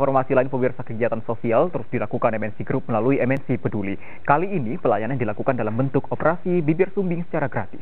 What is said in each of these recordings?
informasi lain, pemirsa, kegiatan sosial terus dilakukan MNC Group melalui MNC Peduli. Kali ini pelayanan dilakukan dalam bentuk operasi bibir sumbing secara gratis.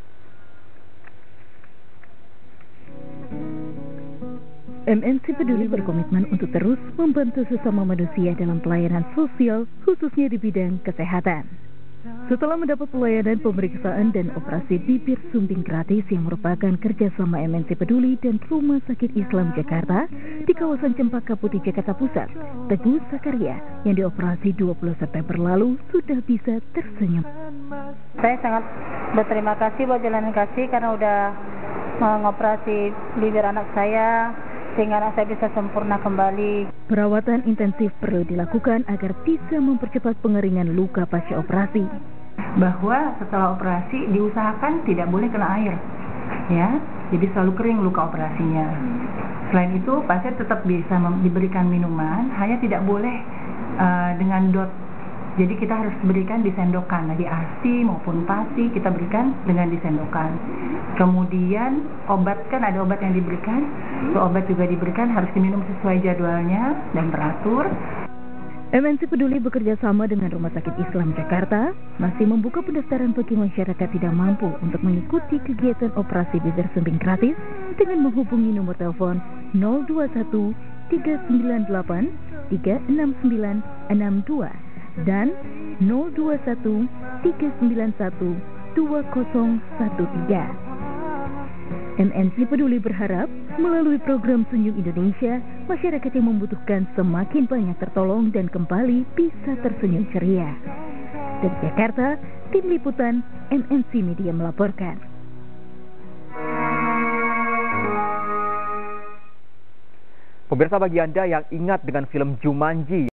MNC Peduli berkomitmen untuk terus membantu sesama manusia dalam pelayanan sosial, khususnya di bidang kesehatan. Setelah mendapat pelayanan pemeriksaan dan operasi bibir sumbing gratis yang merupakan kerjasama MNC Peduli dan Rumah Sakit Islam Jakarta di kawasan Cempaka Putih, Jakarta Pusat, Teguh Sakaria yang dioperasi 20 September lalu sudah bisa tersenyum. Saya sangat berterima kasih buat Jalan Kasih karena udah mengoperasi bibir anak saya, sehingga anak saya bisa sempurna kembali. Perawatan intensif perlu dilakukan agar bisa mempercepat pengeringan luka pasca operasi. Bahwa setelah operasi diusahakan tidak boleh kena air, ya, jadi selalu kering luka operasinya. Selain itu pasien tetap bisa diberikan minuman, hanya tidak boleh dengan dot. Jadi kita harus berikan disendokan, di ASI maupun PASI kita berikan dengan disendokan. Kemudian obat, kan ada obat yang diberikan, itu obat juga diberikan harus diminum sesuai jadwalnya dan teratur. MNC Peduli bekerja sama dengan Rumah Sakit Islam Jakarta masih membuka pendaftaran bagi masyarakat tidak mampu untuk mengikuti kegiatan operasi bibir sumbing gratis dengan menghubungi nomor telepon 021 398 36962 dan 021 391 2013. MNC Peduli berharap melalui program Senyum Indonesia, masyarakat yang membutuhkan semakin banyak tertolong dan kembali bisa tersenyum ceria. Dari Jakarta, Tim Liputan MNC Media melaporkan. Pemirsa, bagi Anda yang ingat dengan film Jumanji